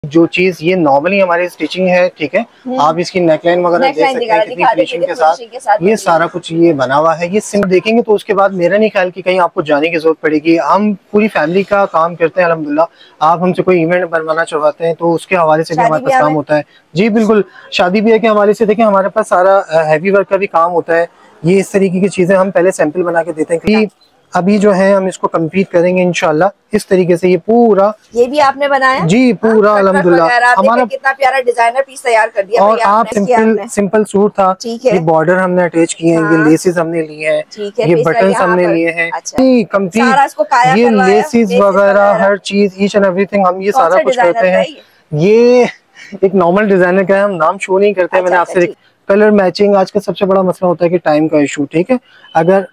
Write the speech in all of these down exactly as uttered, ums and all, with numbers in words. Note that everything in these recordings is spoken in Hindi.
जो चीज ये नॉर्मली हमारी स्टिचिंग है, ठीक है, आप इसकी नेकलाइन वगैरह देख सकते हैं कितनी फिनिशिंग के साथ, के साथ ये सारा कुछ ये बना हुआ है। ये सिम देखेंगे तो उसके बाद मेरा नहीं ख्याल कि कहीं आपको जाने की जरूरत पड़ेगी। हम पूरी फैमिली का काम करते हैं अल्हम्दुलिल्लाह। आप हमसे कोई इवेंट बनवाना चाहते हैं तो उसके हवाले से भी हमारे पास काम होता है। जी बिल्कुल, शादी ब्याह के हवाले से देखें हमारे पास सारा हैवी वर्क का भी काम होता है। ये इस तरीके की चीजें हम पहले सैंपल बना के देते हैं कि अभी जो है हम इसको कंप्लीट करेंगे इंशाल्लाह इस तरीके से। ये पूरा ये भी आपने बनाया? जी पूरा अल्हम्दुलिल्लाह। हमारा कितना प्यारा डिजाइनर पीस तैयार कर दिया। और आप सिंपल सिंपल सूट था, ये बॉर्डर हमने अटैच किए हैं, ये लेसेस हमने लिए हैं, ये बटन हमने लिए हैं, कंप्लीट ये लेसेस वगैरह हर चीज ईच एंड एवरीथिंग हम ये सारा कुछ करते हैं। ये एक नॉर्मल डिजाइनर का है, हम नाम शो नहीं करते। मैंने आपसे कलर मैचिंग आज का सबसे बड़ा मसला होता है कि टाइम का इशू, ठीक है। अगर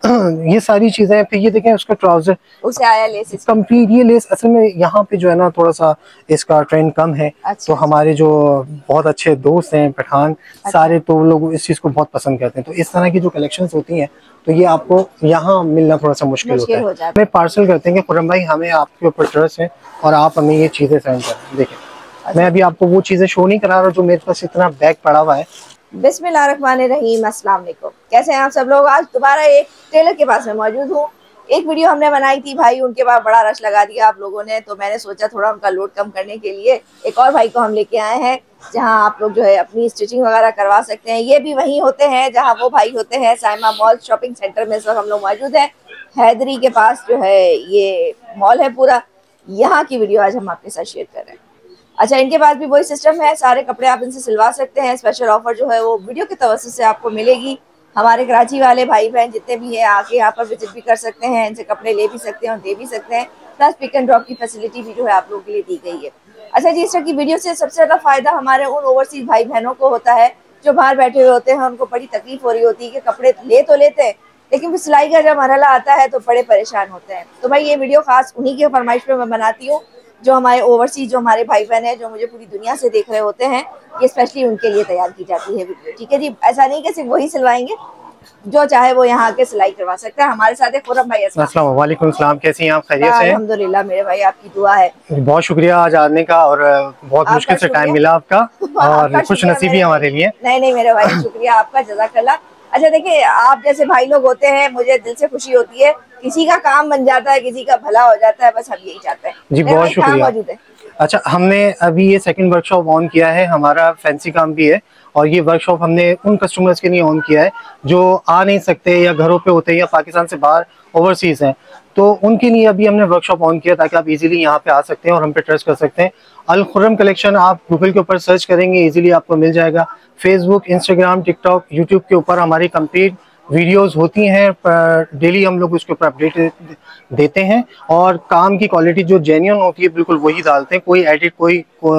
ये सारी चीजें, फिर ये देखें उसका ट्राउजर उसे आया लेस कंप्लीट। ये लेस असल में यहाँ पे जो है ना थोड़ा सा इसका ट्रेंड कम है। अच्छा, तो हमारे जो बहुत अच्छे दोस्त हैं पठान, अच्छा, सारे तो लोग इस चीज को बहुत पसंद करते हैं। तो इस तरह की जो कलेक्शंस होती हैं तो ये आपको यहाँ मिलना थोड़ा सा मुश्किल, मुश्किल होता है। हमें पार्सल करते हैं कि खुर्रम भाई हमें आपके ऊपर ट्रस्ट है और आप हमें ये चीजें सेंड करें। देखें अच्छा, मैं अभी आपको वो चीजें शो नहीं करा रहा जो मेरे पास इतना बैग पड़ा हुआ है। बिस्मिल्लाहिर्रहमानिर्रहीम, अस्सलाम वालेकुम। कैसे हैं आप सब लोग? आज दोबारा एक टेलर के पास में मौजूद हूँ। एक वीडियो हमने बनाई थी भाई, उनके बाद बड़ा रश लगा दिया आप लोगों ने, तो मैंने सोचा थोड़ा उनका लोड कम करने के लिए एक और भाई को हम लेके आए हैं जहां आप लोग जो है अपनी स्टिचिंग वगैरह करवा सकते हैं। ये भी वहीं होते हैं जहां वो भाई होते हैं। साइमा मॉल शॉपिंग सेंटर में इस वक्त हम लोग मौजूद हैं। हैदरी के पास जो है ये मॉल है पूरा, यहाँ की वीडियो आज हम आपके साथ शेयर कर रहे हैं। अच्छा, इनके पास भी वही सिस्टम है, सारे कपड़े आप इनसे सिलवा सकते हैं। स्पेशल ऑफर जो है वो वीडियो के तवज्जुह से आपको मिलेगी। हमारे कराची वाले भाई बहन जितने भी हैं आके यहाँ पर विजिट भी कर सकते हैं, इनसे कपड़े ले भी सकते हैं और दे भी सकते हैं। प्लस पिक एंड ड्रॉप की फैसिलिटी भी जो है आप लोगों के लिए दी गई है। अच्छा जी, इस तरह की वीडियो से सबसे ज्यादा फायदा हमारे उन ओवरसीज भाई बहनों को होता है जो बाहर बैठे हुए होते हैं। उनको बड़ी तकलीफ हो रही होती है कि कपड़े ले तो लेते हैं लेकिन फिर सिलाई का जब मरहला आता है तो बड़े परेशान होते हैं। तो भाई ये वीडियो खास उन्हीं की फरमाइश पे मैं बनाती हूँ जो हमारे ओवरसीज जो हमारे भाई बहन है जो मुझे पूरी दुनिया से देख रहे होते हैं। ये स्पेशली उनके लिए तैयार की जाती है वीडियो, ठीक है जी। ऐसा नहीं कि सिर्फ वही सिलवाएंगे, जो चाहे वो यहाँ आके सिलाई करवा सकता है। हमारे साथ है खुर्रम भाई। अस्सलाम वालेकुम। सलाम, कैसी हैं आप? खैरियत से? अल्हम्दुलिल्लाह मेरे भाई, आपकी दुआ है। बहुत शुक्रिया आज आने का, और बहुत मुश्किल से टाइम मिला आपका और खुश नसीबी हमारे लिए। नहीं नहीं मेरे भाई, शुक्रिया आपका, जज़ाकल्लाह। अच्छा देखिए, आप जैसे भाई लोग होते हैं मुझे दिल से खुशी होती है। किसी का काम बन जाता है, किसी का भला हो जाता है, बस हम यही चाहते हैं जी। बहुत शुक्रिया। मौजूद है। अच्छा, हमने अभी ये सेकंड वर्कशॉप ऑन किया है, हमारा फैंसी काम भी है, और ये वर्कशॉप हमने उन कस्टमर्स के लिए ऑन किया है जो आ नहीं सकते या घरों पे होते हैं या पाकिस्तान से बाहर ओवरसीज हैं, तो उनके लिए अभी हमने वर्कशॉप ऑन किया ताकि आप इजीली यहाँ पे आ सकते हैं और हम पे ट्रस्ट कर सकते हैं। अल खुर्रम कलेक्शन आप गूगल के ऊपर सर्च करेंगे, इजीली आपको मिल जाएगा। फेसबुक, इंस्टाग्राम, टिकटॉक, यूट्यूब के ऊपर हमारी कंप्लीट वीडियोस होती हैं, डेली हम लोग उसके ऊपर अपडेट देते हैं और काम की क्वालिटी जो जेन्युइन होती है बिल्कुल वही डालते हैं। कोई एडिट, कोई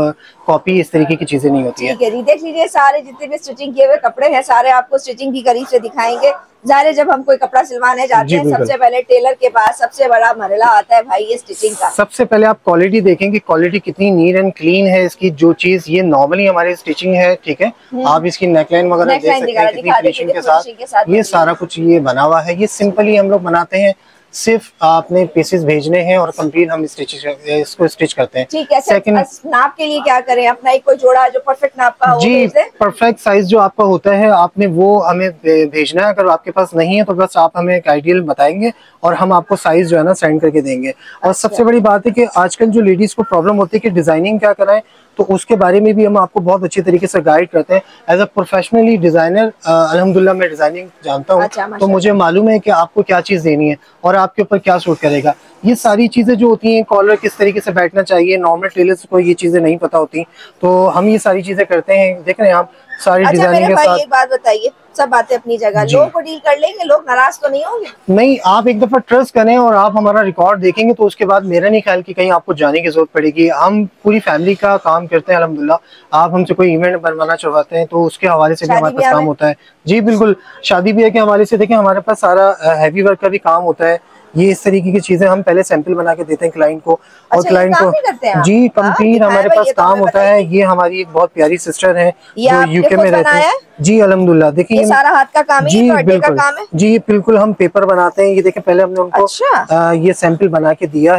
कॉपी, इस तरीके की चीजें नहीं होती है। देख लीजिए, सारे जितने भी स्टिचिंग किए हुए कपड़े हैं सारे आपको स्टिचिंग की करीब से दिखाएंगे। ज़ाहिर है जब हम कोई कपड़ा सिलवाने जाते हैं सबसे पहले टेलर के पास सबसे बड़ा मरहला आता है भाई ये स्टिचिंग का। सबसे पहले आप क्वालिटी देखें कि क्वालिटी कितनी नीट एंड क्लीन है इसकी। जो चीज ये नॉर्मली हमारी स्टिचिंग है, ठीक है, आप इसकी नेकलाइन वगैरह देख सकते हैं कितनी फिनिशिंग के साथ, ये सारा कुछ ये बना हुआ है। ये सिंपली हम लोग बनाते हैं, सिर्फ आपने पीसेस भेजने हैं और कंप्लीट हम स्टिच इसको स्टिच करते हैं। ठीक है। सेकंड, नाप के लिए क्या करें? अपना एक कोई जोड़ा जो परफेक्ट नाप का हो जी, परफेक्ट साइज जो आपका होता है आपने वो हमें भेजना है। अगर आपके पास नहीं है तो बस आप हमें एक आइडियल बताएंगे और हम आपको साइज जो है ना सेंड करके देंगे। और अच्छा, सबसे बड़ी बात है कि आजकल जो लेडीज को प्रॉब्लम होती है कि डिजाइनिंग क्या कराएं, तो उसके बारे में भी हम आपको बहुत अच्छी तरीके से गाइड करते हैं। एज अ प्रोफेशनली डिजाइनर अल्हम्दुलिल्लाह मैं डिजाइनिंग जानता हूँ। अच्छा, तो मुझे मालूम है कि आपको क्या चीज देनी है और आपके ऊपर क्या सूट करेगा। ये सारी चीजें जो होती हैं, कॉलर किस तरीके से बैठना चाहिए, नॉर्मल टेलर्स को ये चीजें नहीं पता होती, तो हम ये सारी चीजें करते हैं। देख रहे हैं आप सारी अच्छा, डिजाइनिंग के साथ। एक बात बताइए, सब बातें अपनी जगह, लोगों को डील कर लेंगे, लोग नाराज तो नहीं होंगे? नहीं, आप एक दफा ट्रस्ट करें और आप हमारा रिकॉर्ड देखेंगे तो उसके बाद मेरा नहीं ख्याल कि कहीं आपको जाने की जरूरत पड़ेगी। हम पूरी फैमिली का काम करते हैं अल्हम्दुलिल्लाह। आप हमसे कोई इवेंट बनवाना चाहते हैं तो उसके हवाले से भी हमारे पास काम होता है। जी बिल्कुल, शादी ब्याह के हवाले से देखें हमारे पास सारा हैवी वर्क का भी काम होता है। ये इस तरीके की चीजें हम पहले सैंपल बना के देते हैं क्लाइंट को, और अच्छा, क्लाइंट को जी कंप्लीट हमारे पास काम होता है। ये हमारी एक बहुत प्यारी सिस्टर है जो यूके में रहते हैं जी अल्हम्दुलिल्लाह। देखिए ये सारा हाथ का काम जी है, बिल्कुल का काम है जी, बिल्कुल हम पेपर बनाते हैं। ये देखें पहले हमने उनको अच्छा? आ, ये सैंपल बना के दिया है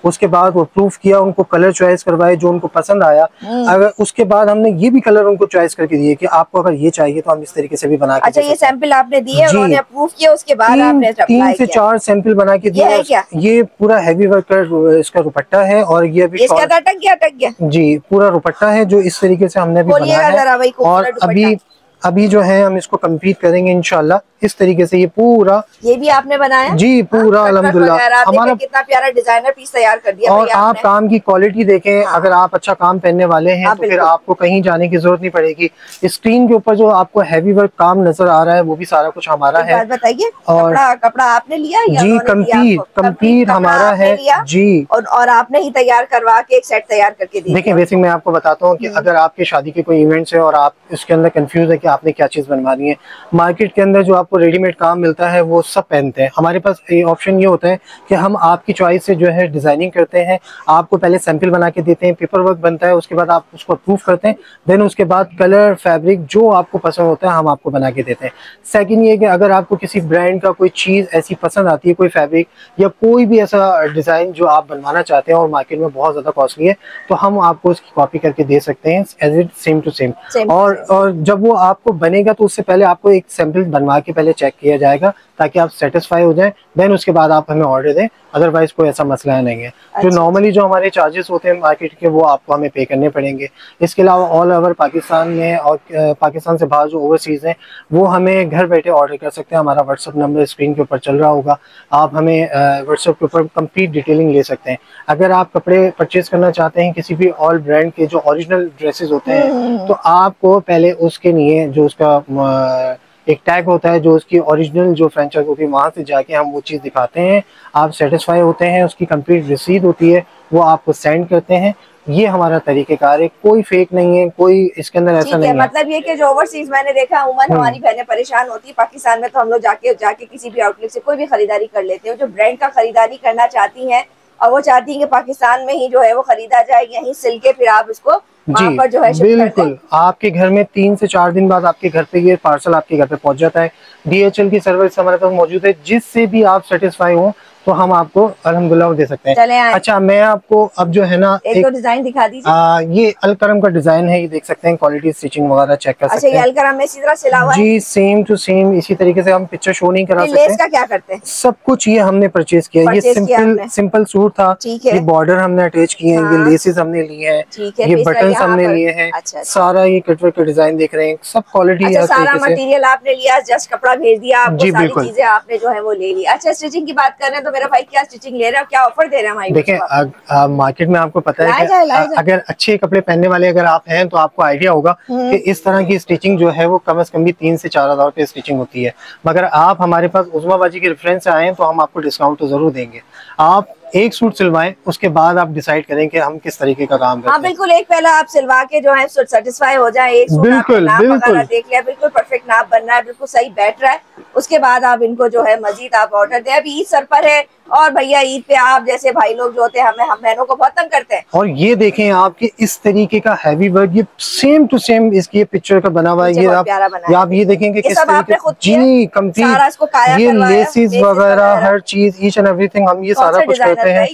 उसके बाद वो प्रूफ किया, उनको कलर चॉइस करवाए जो उनको पसंद आया। अगर उसके बाद हमने ये भी कलर उनको चॉइस करके दिए कि आपको अगर ये चाहिए तो हम इस तरीके से भी बना के। अच्छा, ये सैंपल आपने दिए, उन्होंने अप्रूव किया, उसके बाद आपने तीन से चार सैंपल बना के दिए। ये, ये पूरा हैवी वर्क का इसका दुपट्टा है और ये अभी इसका अटक गया अटक गया जी, पूरा दुपट्टा है जो इस तरीके से हमने भी बनाया है। और अभी अभी जो है हम इसको कंप्लीट करेंगे इंशाल्लाह इस तरीके से। ये पूरा ये भी आपने बनाया जी, पूरा अल्हम्दुलिल्लाह हमारा कितना प्यारा डिजाइनर पीस तैयार कर दिया। और आप काम की क्वालिटी देखें। हाँ। अगर आप अच्छा काम पहनने वाले हैं तो फिर आपको कहीं जाने की जरूरत नहीं पड़ेगी। स्क्रीन के ऊपर जो आपको हैवी वर्क काम नजर आ रहा है वो भी सारा कुछ हमारा है। बताइए, और कपड़ा आपने लिया जी? कंप्लीट कंप्लीट हमारा है जी, और आपने ही तैयार करवा के एक सेट तैयार करके दिया। देखिए बेसिक मैं आपको बताता हूँ कि अगर आपके शादी के कोई इवेंट्स है और आप इसके अंदर कंफ्यूज है कि आपने क्या चीज बनवानी है, मार्केट के अंदर जो आपको रेडीमेड काम मिलता है वो सब पहनते हैं। हमारे पास ये ऑप्शन ये होता है कि हम आपकी चॉइस से जो है डिजाइनिंग करते हैं, आपको पहले सैंपल बना के देते हैं, पेपर वर्क बनता है, उसके बाद आप उसको अप्रूव करते हैं, देन उसके बाद कलर फैब्रिक जो आपको पसंद होता है हम आपको बना के देते हैं। सेकंड ये कि अगर आपको किसी ब्रांड का कोई चीज़ ऐसी पसंद आती है, कोई फैब्रिक या कोई भी ऐसा डिज़ाइन जो आप बनवाना चाहते हैं और मार्केट में बहुत ज़्यादा कॉस्टली है, तो हम आपको उसकी कॉपी करके दे सकते हैं as it same to same. और और जब वो आपको बनेगा तो उससे पहले आपको एक सैंपल बनवा के पहले चेक किया जाएगा ताकि आप सेटिस्फाई हो जाएं, देन उसके बाद आप हमें ऑर्डर दें। अदरवाइज कोई ऐसा मसला नहीं है। अच्छा। जो नॉर्मली जो हमारे चार्जेस होते हैं मार्केट के वो आपको हमें पे करने पड़ेंगे। इसके अलावा ऑल ओवर पाकिस्तान में और पाकिस्तान से बाहर जो ओवरसीज हैं वो हमें घर बैठे ऑर्डर कर सकते हैं। हमारा व्हाट्सअप नंबर स्क्रीन के ऊपर चल रहा होगा, आप हमें व्हाट्सअप के ऊपर कंप्लीट डिटेलिंग ले सकते हैं। अगर आप कपड़े परचेज करना चाहते हैं किसी भी ऑल ब्रांड के जो ओरिजिनल ड्रेसेस होते हैं तो आपको पहले उसके लिए जो उसका एक टैग होता है, जो उसकी ओरिजिनल जो फ्रेंचाइज होती है वहाँ से जाके हम वो चीज़ दिखाते हैं, आप सेटिस्फाई होते हैं, उसकी कंप्लीट रसीद होती है वो आपको सेंड करते हैं। ये हमारा तरीकेकार है, कोई फेक नहीं है, कोई इसके अंदर ऐसा नहीं है। मतलब ये कि जो ओवरसीज मैंने देखा उमन हमारी बहनें परेशान होती है, पाकिस्तान में तो हम लोग जाके जाके किसी भी आउटलेट से कोई भी खरीदारी कर लेते हैं। जो ब्रांड का खरीदारी करना चाहती हैं और वो चाहती है कि पाकिस्तान में ही जो है वो खरीदा जाए, यहीं सिल के फिर आप इसको वहाँ पर जो है बिल्कुल आपके घर में तीन से चार दिन बाद आपके घर पे ये पार्सल आपके घर पे पहुंच जाता है। डीएचएल की सर्विस हमारे पास मौजूद है, जिससे भी आप सेटिस्फाई हो तो हम आपको अल्हम्दुलिल्लाह दे सकते हैं। अच्छा, मैं आपको अब जो है ना एक, एक तो डिजाइन दिखा दीजिए। ये अलकरम का डिजाइन है, ये देख सकते हैं, क्वालिटी स्टिचिंग वगैरह चेक कर सकते हैं। अच्छा, ये अलकरम में इसी तरह सिला हुआ है जी, सेम टू सेम इसी तरीके से। हम पिक्चर शो नहीं करा सकते। लेस का क्या करते हैं? सब कुछ ये हमने परचेज किया। ये सिंपल सिंपल सूट था, ये बॉर्डर हमने अटैच किए हैं, ये लेसेस हमने लिए हैं, ये बटन हमने लिए हैं, सारा ये कटवर्क का डिजाइन देख रहे हैं, सब क्वालिटी है। सारा मटेरियल आपने लिया, जस्ट कपड़ा भेज दिया, जी बिल्कुल चीजें आपने जो है वो ले ली। अच्छा, स्टिचिंग की बात कर रहे हैं तो मेरा भाई क्या स्टिचिंग ले रहे हैं, क्या ऑफर दे रहे हैं? देखिए मार्केट में आपको पता है कि अगर अच्छे कपड़े पहनने वाले अगर आप हैं तो आपको आइडिया होगा कि इस तरह की स्टिचिंग जो है वो कम से कम भी तीन से चार हजार रुपए स्टिचिंग होती है। मगर आप हमारे पास उस्मा बाजी के रेफरेंस से आए तो हम आपको डिस्काउंट तो जरूर देंगे। आप एक सूट सिलवाएं, उसके बाद आप डिसाइड करें कि हम किस तरीके का काम करते हैं। हाँ बिल्कुल, एक पहला आप सिलवा के जो है सेटिस्फाई हो जाए, एक सूट बिल्कुल बिल्कुल देख लिया, बिल्कुल परफेक्ट नाप बन रहा है, बिल्कुल सही बैठ रहा है, उसके बाद आप इनको जो है मजीद आप ऑर्डर दें। अभी ईद सर पर है और भैया ईद पे आप जैसे भाई लोग जो होते हैं हमें हम बहनों को बहुत तंग करते हैं। और ये देखें आपके इस तरीके का हैवी वर्क, ये सेम टू सेम इसकी ये पिक्चर का बना हुआ है। ये आप ये आप ये देखेंगे किस तरीके जी कंप्लीट, ये लेसेस वगैरह हर चीज ईच एंड एवरीथिंग हम ये सारा कुछ करते हैं।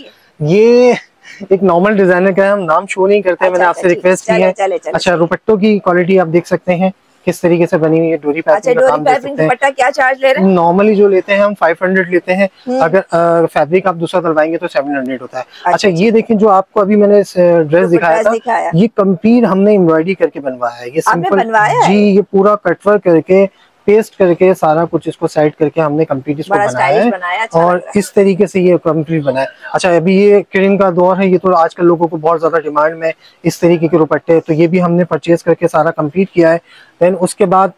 ये एक नॉर्मल डिजाइनर का हम नाम शो नहीं करते, मैंने आपसे रिक्वेस्ट की है। अच्छा, दुपट्टों की क्वालिटी आप देख सकते हैं किस तरीके से बनी हुई है, डोरी पैकिंग का काम देख सकते हैं। क्या चार्ज ले रहे हैं? नॉर्मली जो लेते हैं हम पाँच सौ लेते हैं, अगर फैब्रिक आप दूसरा डलवाएंगे तो सात सौ होता है। अच्छा, अच्छा, ये देखें जो आपको अभी मैंने ड्रेस दिखाया था, ये कंप्लीट हमने एम्ब्रॉयडरी करके बनवाया है। ये सिंपल जी, ये पूरा कटवर्क करके पेस्ट करके सारा कुछ इसको साइड करके हमने कंप्लीट इसको बनाया है, बनाया, अच्छा और इस तरीके से ये कंप्लीट बनाया। अच्छा, अभी ये क्रीम का दौर है, ये तो आजकल लोगों को बहुत ज्यादा डिमांड में इस तरीके के दुपट्टे, तो ये भी हमने परचेज करके सारा कंप्लीट किया है। देन उसके बाद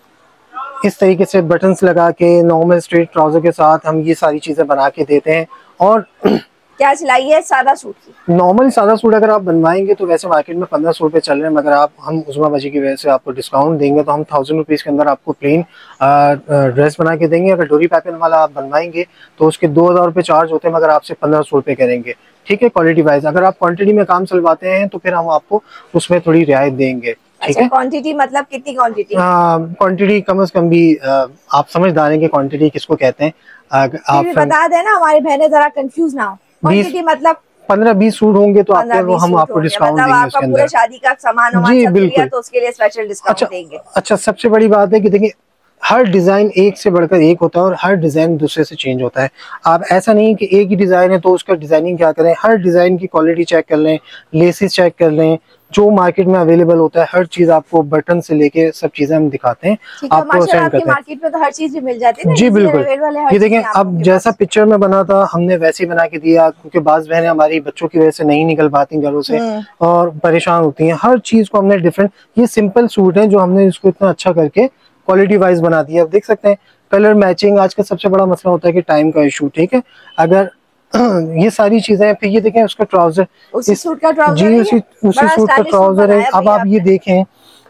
इस तरीके से बटन्स लगा के नॉर्मल स्ट्रेट ट्राउजर के साथ हम ये सारी चीजें बना के देते हैं। और क्या सिलाई है सादा सूट की? नॉर्मल सादा सूट अगर आप बनवाएंगे तो वैसे मार्केट में पंद्रह सौ रुपये चल रहे हैं, मगर आप हम उस्मा बाजी की वजह से आपको डिस्काउंट देंगे तो हम थाउजेंड रुपीज़ के अंदर आपको प्लेन ड्रेस बना के देंगे। अगर डोरी पैटर्न वाला आप बनवाएंगे तो उसके दो हज़ार रुपये चार्ज होते हैं, मगर आपसे पंद्रह सौ रुपये करेंगे, ठीक है, क्वालिटी वाइज। अगर आप क्वान्टिटी में काम सिलवाते हैं तो फिर हम आपको उसमें थोड़ी रियायत देंगे, ठीक है। क्वांटिटी मतलब कितनी क्वांटिटी? क्वांटिटी कम से कम भी आ, आप समझदार हैं कि क्वांटिटी किसको कहते हैं। आप बता देना, हमारी बहनें जरा कंफ्यूज ना हो। क्वांटिटी मतलब पंद्रह बीस सूट होंगे तो आपके वो हम आपको डिस्काउंट देंगे उसके अंदर। शादी का सामान जी बिल्कुल, तो उसके लिए स्पेशल डिस्काउंट देंगे। अच्छा, सबसे बड़ी बात है कि देखिए हर डिजाइन एक से बढ़कर एक होता है और हर डिजाइन दूसरे से चेंज होता है। आप ऐसा नहीं कि एक ही डिजाइन है तो उसका डिजाइनिंग क्या करें, हर डिजाइन की क्वालिटी चेक कर लें, लेसेस चेक कर लें, जो मार्केट में अवेलेबल होता है हर चीज आपको बटन से लेके सब चीजें हम दिखाते हैं, आपको सेंड करते हैं। मार्केट में तो हर चीज भी मिल जाती है। जी बिल्कुल, ये देखें अब जैसा पिक्चर में बना था हमने वैसे ही बना के दिया, क्योंकि बाज बहनें हमारी बच्चों की वजह से नहीं निकल पाती घरों से और परेशान होती हैं। हर चीज को हमने डिफरेंट, ये सिंपल सूट है जो हमने इसको इतना अच्छा करके क्वालिटी वाइज बना दिया। आप देख सकते हैं कलर मैचिंग, आज का सबसे बड़ा मसला होता है कि टाइम का इशू, ठीक है। अगर ये सारी चीजें, फिर ये देखें उसका ट्राउजर, उसी सूट का ट्राउजर, जी उसी उसी सूट का ट्राउजर है। अब आप ये देखें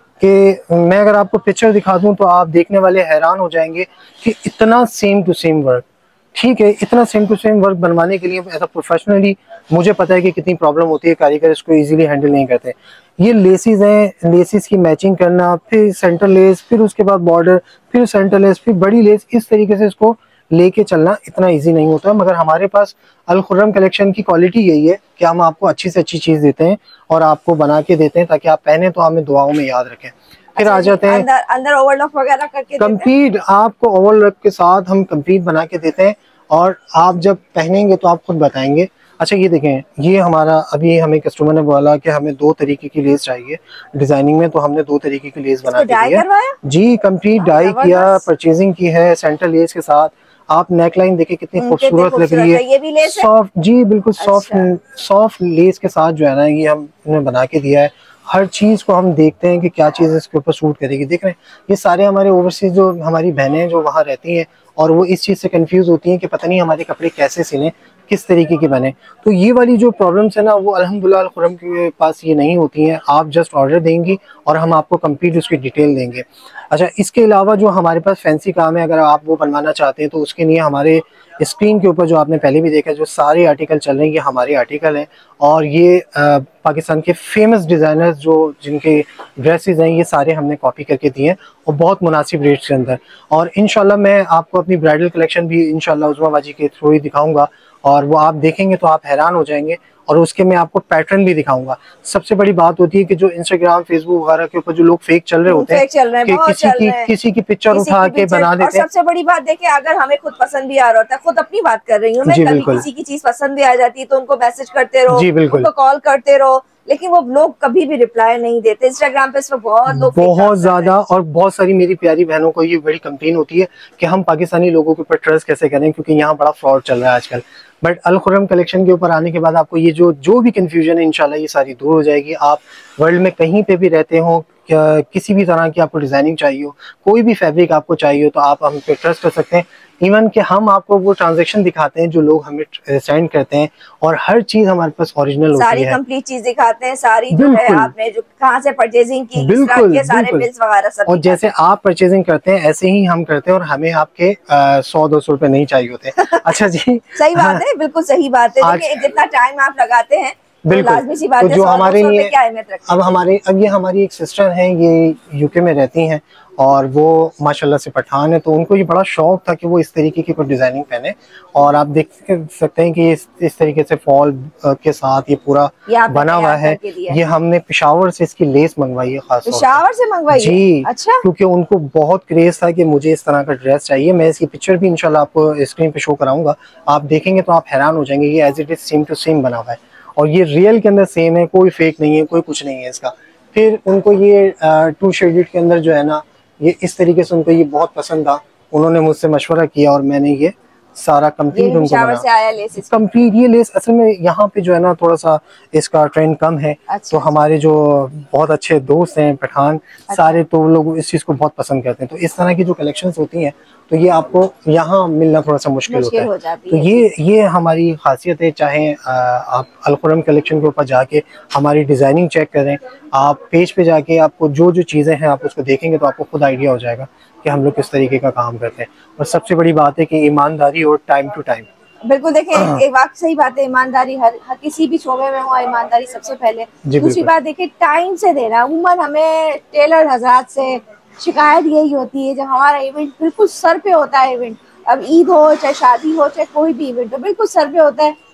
कि मैं अगर आपको पिक्चर दिखा दूं तो आप देखने वाले हैरान हो जाएंगे कि इतना सेम टू सेम वर्क, ठीक है, इतना सेम टू सेम वर्क बनवाने के लिए ऐसा प्रोफेशनली मुझे पता है कि कितनी प्रॉब्लम होती है, कारीगर इसको इजीली हैंडल नहीं करते। ये लेसिस हैं, लेसिस की मैचिंग करना, फिर सेंटर लेस, फिर उसके बाद बॉर्डर, फिर सेंटर लेस, फिर बड़ी लेस, इस तरीके से इसको लेके चलना इतना इजी नहीं होता। मगर हमारे पास अल खुर्रम कलेक्शन की क्वालिटी यही है कि हम आपको अच्छी से अच्छी चीज देते हैं और आपको बना के देते हैं ताकि आप पहने तो हमें दुआओं में याद रखें। फिर अच्छा, आ जाते हैं अंदर अंदर ओवरलॉक वगैरह करके कंप्लीट, आपको ओवरलॉक के साथ हम कंप्लीट बना के देते हैं और आप जब पहनेंगे तो आप खुद बताएंगे। अच्छा ये देखें, ये हमारा अभी हमें कस्टमर ने बोला कि हमें दो तरीके की लेस चाहिए डिजाइनिंग में, तो हमने दो तरीके की लेस बना के दी है जी, कंप्लीट डाई किया, परचेजिंग की है सेंटर लेस के साथ। आप नेकलाइन देखिए कितनी खूबसूरत लग रही है, ये भी लेस है सॉफ्ट, जी बिल्कुल सॉफ्ट सॉफ्ट लेस के साथ जो है ना ये हमने बना के दिया है। हर चीज को हम देखते हैं कि क्या चीज इसके ऊपर सूट करेगी। देख रहे हैं ये सारे हमारे ओवरसीज जो हमारी बहनें जो वहाँ रहती हैं और वो इस चीज से कंफ्यूज होती हैं कि पता नहीं हमारे कपड़े कैसे सिले, किस तरीके के बने। तो ये वाली जो प्रॉब्लम्स है ना वो अल्हम्दुलिल्लाह अल खुर्रम के पास ये नहीं होती हैं। आप जस्ट ऑर्डर देंगी और हम आपको कंप्लीट उसकी डिटेल देंगे। अच्छा इसके अलावा जो हमारे पास फैंसी काम है, अगर आप वो बनवाना चाहते हैं तो उसके लिए हमारे स्क्रीन के ऊपर जो आपने पहले भी देखा जो सारे आर्टिकल चल रहे हैं ये हमारे आर्टिकल हैं और ये आ, पाकिस्तान के फेमस डिज़ाइनर्स जो जिनके ड्रेसेस हैं ये सारे हमने कॉपी करके दिए हैं और बहुत मुनासिब रेट्स के अंदर। और इंशाल्लाह मैं आपको अपनी ब्राइडल कलेक्शन भी इंशाल्लाह उज़्मा बाजी के थ्रू ही दिखाऊंगा और वो आप देखेंगे तो आप हैरान हो जाएंगे और उसके मैं आपको पैटर्न भी दिखाऊंगा। सबसे बड़ी बात होती है कि जो इंस्टाग्राम फेसबुक वगैरह के ऊपर जो लोग फेक चल रहे होते हैं, चल रहे हैं कि किसी की किसी की पिक्चर उठा के बना देते हैं। सबसे बड़ी बात देखिए, अगर हमें खुद पसंद भी आ रहा होता है, खुद अपनी बात कर रही हूँ मैं, कभी किसी की चीज पसंद भी आ जाती है तो उनको मैसेज करते रहो, उनको कॉल करते रहो, लेकिन वो लोग कभी भी रिप्लाई नहीं देते। इंस्टाग्राम पे इसमें बहुत लोग बहुत ज्यादा और बहुत सारी मेरी प्यारी बहनों को ये बड़ी कंप्लेन होती है कि हम पाकिस्तानी लोगों के ऊपर ट्रस्ट कैसे करें क्योंकि यहाँ बड़ा फ्रॉड चल रहा है आजकल। बट अल खुर्रम कलेक्शन के ऊपर आने के बाद आपको ये जो जो भी कंफ्यूजन है इंशाल्लाह ये सारी दूर हो जाएगी। आप वर्ल्ड में कहीं पे भी रहते हो, किसी भी तरह की आपको डिजाइनिंग चाहिए हो, कोई भी फैब्रिक आपको चाहिए हो तो आप हम पे ट्रस्ट कर सकते हैं। इवन कि हम आपको वो ट्रांजैक्शन दिखाते हैं जो लोग हमें सेंड करते हैं और हर चीज हमारे पास ओरिजिनल होती है, सारी कंप्लीट चीज दिखाते हैं, सारी जो है आपने जो कहाँ से परचेजिंग की, बिल्कुल के सारे बिल्स वगैरह सब। और जैसे आप परचेजिंग करते हैं ऐसे ही हम करते हैं और हमें आपके सौ दो सौ रुपए नहीं चाहिए होते। अच्छा जी सही बात है, बिल्कुल सही बात है। जितना टाइम आप लगाते हैं बिल्कुल सी बात है, तो जो हमारे लिए अब हमारे अब ये हमारी एक सिस्टर हैं, ये यूके में रहती हैं और वो माशाल्लाह से पठान है, तो उनको ये बड़ा शौक था कि वो इस तरीके की कोई डिजाइनिंग पहने। और आप देख सकते हैं कि इस, इस तरीके से फॉल के साथ ये पूरा बना हुआ है। ये हमने पेशावर से इसकी लेस मंगवाई है, खास पेशावर से मंगवाई जी। अच्छा, क्योंकि उनको बहुत क्रेज था कि मुझे इस तरह का ड्रेस चाहिए। मैं इसकी पिक्चर भी इंशाल्लाह आपको स्क्रीन पे शो कराऊंगा, आप देखेंगे तो आप हैरान हो जाएंगे। ये as it is same to same बना हुआ है और ये रियल के अंदर सेम है, कोई फेक नहीं है, कोई कुछ नहीं है इसका। फिर उनको ये टू शेडेड के अंदर जो है ना ये इस तरीके से उनको ये बहुत पसंद था। उन्होंने मुझसे मशवरा किया और मैंने ये सारा कंप्लीट उनको बना कंप्लीट। ये लेस असल में यहाँ पे जो है ना थोड़ा सा इसका ट्रेंड कम है। अच्छा, तो हमारे जो बहुत अच्छे दोस्त हैं पठान, अच्छा, सारे तो लोग इस चीज को बहुत पसंद करते हैं। तो इस तरह की जो कलेक्शंस होती हैं तो ये आपको यहाँ मिलना थोड़ा सा मुश्किल, मुश्किल होता है। हो तो ये ये हमारी खासियत है। चाहे आप अल खुर्रम कलेक्शन के ऊपर जाके हमारी डिजाइनिंग चेक करें, आप पेज पे जाके आपको जो जो चीजें हैं आप उसको देखेंगे तो आपको खुद आइडिया हो जाएगा कि हम लोग किस तरीके का काम करते हैं। और सबसे बड़ी बात है कि ईमानदारी और टाइम टू टाइम। बिल्कुल देखिए, एक बात सही बात है, ईमानदारी हर, हर किसी भी शोबे में हो, ईमानदारी सबसे पहले। दूसरी बात देखिए टाइम से देना। उमन हमें टेलर हजरात से शिकायत यही होती है जब हमारा इवेंट बिल्कुल सर पे होता है, इवेंट अब ईद हो चाहे शादी हो चाहे कोई भी इवेंट हो बिल्कुल सर पे होता है,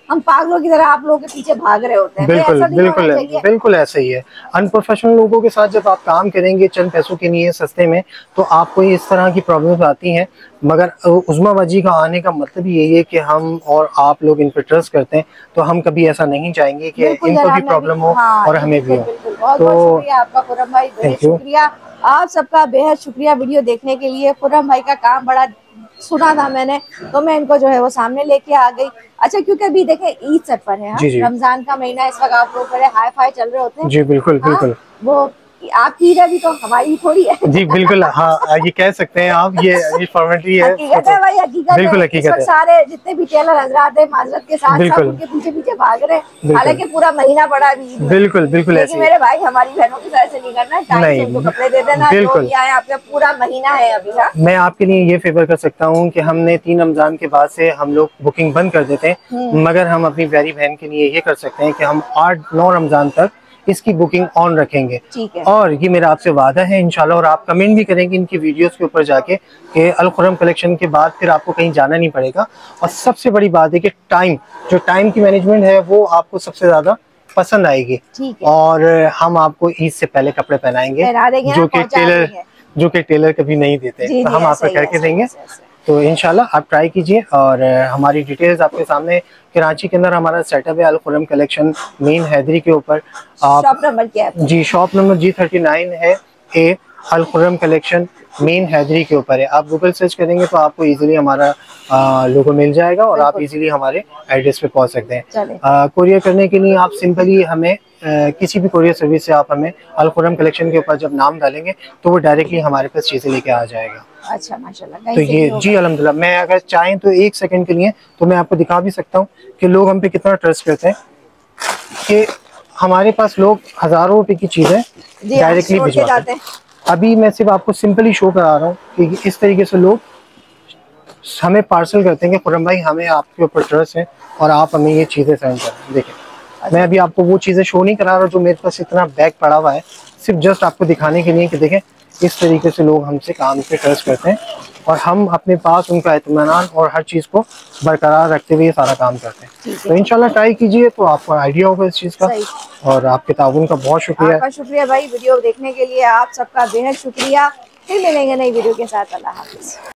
हम पागलों की तरह आप लोगों के पीछे भाग रहे होते हैं। बिल्कुल बिल्कुल बिल्कुल ऐसा ही है। अनप्रोफेशनल लोगों के साथ जब आप काम करेंगे चंद पैसों के लिए सस्ते में, तो आपको इस तरह की प्रॉब्लम्स आती हैं। मगर उज़्मा बाजी का आने का मतलब यही है कि हम और आप लोग इन पर ट्रस्ट करते हैं, तो हम कभी ऐसा नहीं चाहेंगे कि इनको भी प्रॉब्लम हो और हमें भी हो। तो आपका खुर्रम भाई बेहद शुक्रिया, आप सबका बेहद शुक्रिया वीडियो देखने के लिए। खुर्रम भाई का काम बड़ा सुना था मैंने, तो मैं इनको जो है वो सामने लेके आ गई। अच्छा, क्योंकि अभी देखें ईद सर पर है, रमजान का महीना इस वक्त आप लोग बड़े हाई फाई चल रहे होते हैं। जी बिल्कुल बिल्कुल। वो आपकी ईद अभी तो हमारी थोड़ी है। जी बिल्कुल, हाँ ये कह सकते हैं आप, ये ये फॉर्मेलिटी है। हकीकत है भाई, हकीकत बिल्कुल है। हकीकत है। सारे जितने भी टेलर हजरात है माजरत के साथ सब उनके पीछे पीछे भाग रहे हैं, हालांकि पूरा महीना पड़ा भी। बिल्कुल बिल्कुल ऐसे मेरे भाई हमारी बहनों की तरह से नहीं करना, टाइम से उनको कपड़े दे देना। बिल्कुल, आपका पूरा महीना है अभी। हाँ, मैं आपके लिए ये फेवर कर सकता हूँ कि हमने तीन रमजान के बाद से हम लोग बुकिंग बंद कर देते हैं, मगर हम अपनी प्यारी बहन के लिए ये कर सकते हैं कि हम आठ नौ रमजान तक इसकी बुकिंग ऑन रखेंगे। ठीक है। और ये मेरा आपसे वादा है इंशाल्लाह, और आप कमेंट भी करेंगे इनकी वीडियोस के ऊपर जाके कि अल खुर्रम कलेक्शन के बाद फिर आपको कहीं जाना नहीं पड़ेगा। और सबसे बड़ी बात है कि टाइम, जो टाइम की मैनेजमेंट है वो आपको सबसे ज्यादा पसंद आएगी। और हम आपको ईद से पहले कपड़े पहनाएंगे, जो कि टेलर जो कि टेलर कभी नहीं देते, तो हम आपको करके देंगे। तो इंशाल्लाह आप ट्राई कीजिए। और हमारी डिटेल्स आपके सामने, कराची के अंदर हमारा सेटअप है अल खुर्रम कलेक्शन मेन हैदरी के ऊपर। आप शॉप नंबर क्या है? जी shop number G thirty nine है ए, अल खुर्रम कलेक्शन मेन हैदरी के ऊपर है। आप गूगल सर्च करेंगे तो आपको इजीली हमारा लोगो मिल जाएगा और आप इजीली हमारे एड्रेस पे पहुंच सकते हैं। कोरियर करने के लिए आप सिंपली हमें आ, किसी भी कोरियर सर्विस से आप हमें अल खुर्रम कलेक्शन के ऊपर जब नाम डालेंगे तो वो डायरेक्टली हमारे पास चीजें लेके आ जाएगा। अच्छा माशाल्लाह। तो ये जी अल्हम्दुलिल्लाह, मैं अगर चाहें तो एक सेकंड के लिए तो मैं आपको दिखा भी सकता हूँ कि लोग हम पे कितना ट्रस्ट करते हैं कि हमारे पास लोग हजारों रुपए की चीजें डायरेक्टली भिजवाते हैं। अभी मैं सिर्फ आपको सिंपली शो करा रहा हूँ कि इस तरीके से लोग हमें पार्सल करते हैं कि खुर्रम भाई हमें आपके ऊपर ट्रस्ट है और आप हमें ये चीजें सेंड करें। देखिए मैं अभी आपको वो चीजें शो नहीं करा रहा जो मेरे पास इतना बैग पड़ा हुआ है, सिर्फ जस्ट आपको दिखाने के लिए कि देखें इस तरीके से लोग हमसे काम पे ट्रस्ट करते हैं और हम अपने पास उनका इत्मीनान और हर चीज़ को बरकरार रखते हुए ये सारा काम करते हैं। तो इंशाल्लाह ट्राई कीजिए तो आपको आइडिया होगा इस चीज़ का। और आपके ताउन का बहुत शुक्रिया। आपका शुक्रिया भाई वीडियो देखने के लिए, आप सबका बेहद शुक्रिया। फिर मिलेंगे नई वीडियो के साथ। अल्लाह हाफिज़।